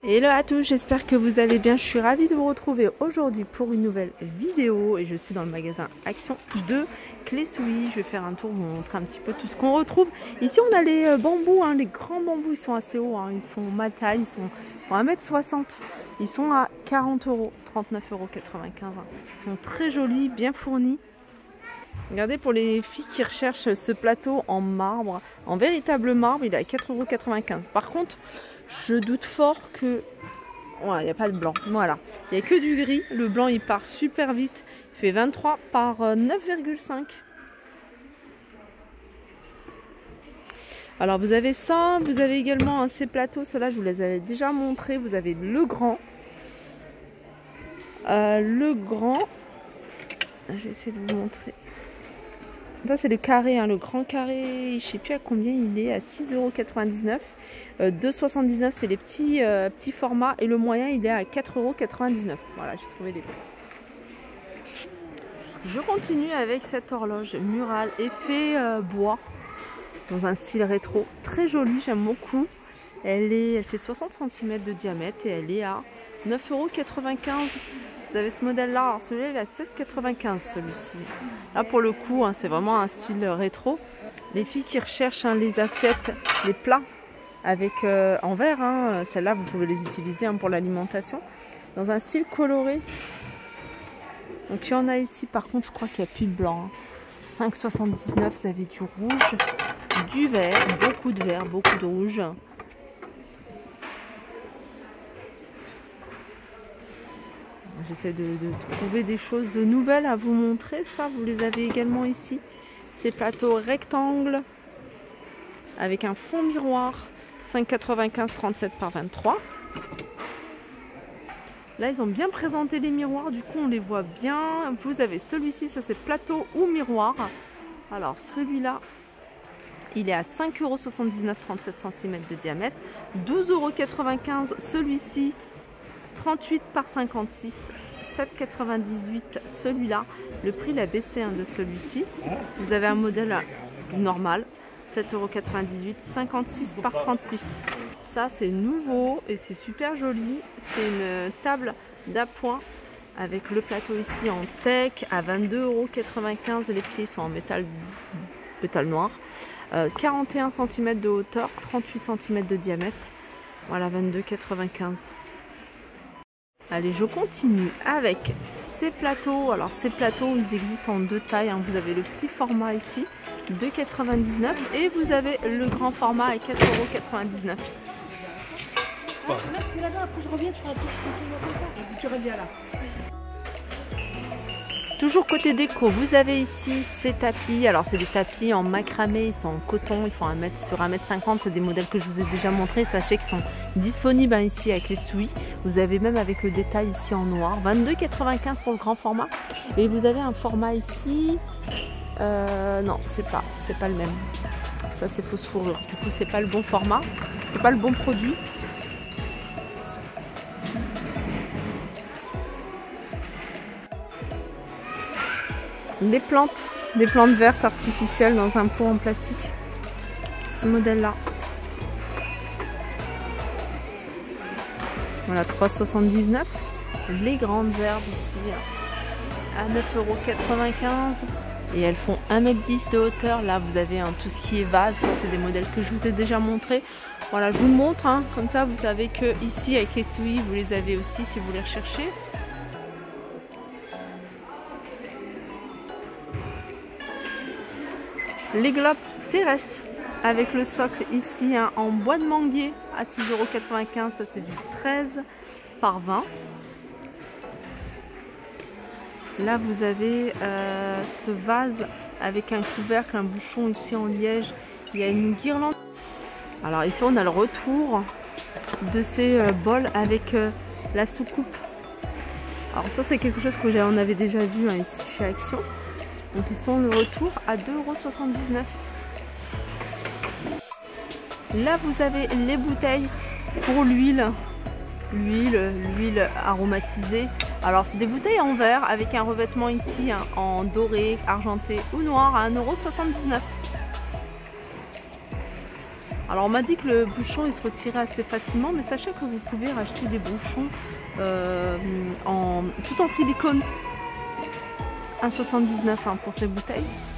Hello à tous, j'espère que vous allez bien. Je suis ravie de vous retrouver aujourd'hui pour une nouvelle vidéo et je suis dans le magasin Action de Clé-Souilly. Je vais faire un tour, vous montrer un petit peu tout ce qu'on retrouve. Ici on a les bambous, les grands bambous, ils sont assez hauts, ils font ma taille, ils font 1,60 m. Ils sont à 40 €, 39,95 €. Ils sont très jolis, bien fournis. Regardez, pour les filles qui recherchent ce plateau en marbre, en véritable marbre, il est à 4,95 €. Par contre, je doute fort que... Ouais, il n'y a pas de blanc. Voilà. Il n'y a que du gris. Le blanc, il part super vite. Il fait 23 par 9,5. Alors, vous avez ça. Vous avez également ces plateaux. Ceux-là, je vous les avais déjà montrés. Vous avez le grand. J'essaie de vous montrer. Ça c'est le carré, le grand carré, je ne sais plus à combien il est, à 6,99 €. 2,79 € c'est les petits formats et le moyen il est à 4,99 €. Voilà, j'ai trouvé les prix. Je continue avec cette horloge murale effet bois dans un style rétro, très jolie, j'aime beaucoup. Elle fait 60 cm de diamètre et elle est à 9,95 €. Vous avez ce modèle là, alors celui-là il est à 16,95 € celui-ci. Là pour le coup c'est vraiment un style rétro. Les filles qui recherchent les assiettes, les plats avec en verre, celles-là vous pouvez les utiliser pour l'alimentation. Dans un style coloré. Donc il y en a ici, par contre je crois qu'il n'y a plus de blanc. 5,79 €, vous avez du rouge, du vert, beaucoup de vert, beaucoup de rouge. J'essaie de trouver des choses nouvelles à vous montrer. Ça, vous les avez également ici. Ces plateaux rectangles avec un fond miroir. 5,95 €, 37 par 23. Là, ils ont bien présenté les miroirs. Du coup, on les voit bien. Vous avez celui-ci, ça c'est plateau ou miroir. Alors, celui-là, il est à 5,79 €, 37 cm de diamètre. 12,95 € celui-ci. 38 par 56, 7,98 € celui-là. Le prix il a baissé de celui-ci. Vous avez un modèle normal, 7,98 €, 56 par 36. Ça c'est nouveau et c'est super joli. C'est une table d'appoint avec le plateau ici en tech à 22,95 € et les pieds sont en métal noir. 41 cm de hauteur, 38 cm de diamètre. Voilà, 22,95 €. Allez, je continue avec ces plateaux. Alors ces plateaux, ils existent en deux tailles. Vous avez le petit format ici, 2,99 € et vous avez le grand format à 4,99 €. C'est là-bas, après je reviens, tu feras tout. Si tu reviens là. Toujours côté déco, vous avez ici ces tapis. Alors c'est des tapis en macramé, ils sont en coton, ils font 1 m sur 1,50 m. C'est des modèles que je vous ai déjà montrés. Sachez qu'ils sont disponibles ici avec les Clé-Souilly. Vous avez même avec le détail ici en noir. 22,95 € pour le grand format. Et vous avez un format ici. Non, c'est pas le même. Ça c'est fausse fourrure. Du coup c'est pas le bon format. C'est pas le bon produit. Des plantes vertes artificielles dans un pot en plastique. Ce modèle-là. Voilà, 3,79 €. Les grandes herbes ici à 9,95 €. Et elles font 1,10 m de hauteur. Là, vous avez tout ce qui est vase. Ça, c'est des modèles que je vous ai déjà montrés. Voilà, je vous montre. Comme ça, vous savez que ici, avec les Clé-Souilly, vous les avez aussi si vous les recherchez. Les globes terrestres avec le socle ici en bois de manguier à 6,95 €. Ça c'est du 13 par 20. Là vous avez ce vase avec un couvercle, un bouchon ici en liège. Il y a une guirlande. Alors ici on a le retour de ces bols avec la soucoupe. Alors ça c'est quelque chose que on avait déjà vu ici chez Action. Donc ils sont le retour à 2,79 €. Là vous avez les bouteilles pour l'huile aromatisée. Alors c'est des bouteilles en verre avec un revêtement ici en doré, argenté ou noir à 1,79 €. Alors on m'a dit que le bouchon il se retirait assez facilement, mais sachez que vous pouvez racheter des bouchons tout en silicone. 1,79 hein, pour ces bouteilles.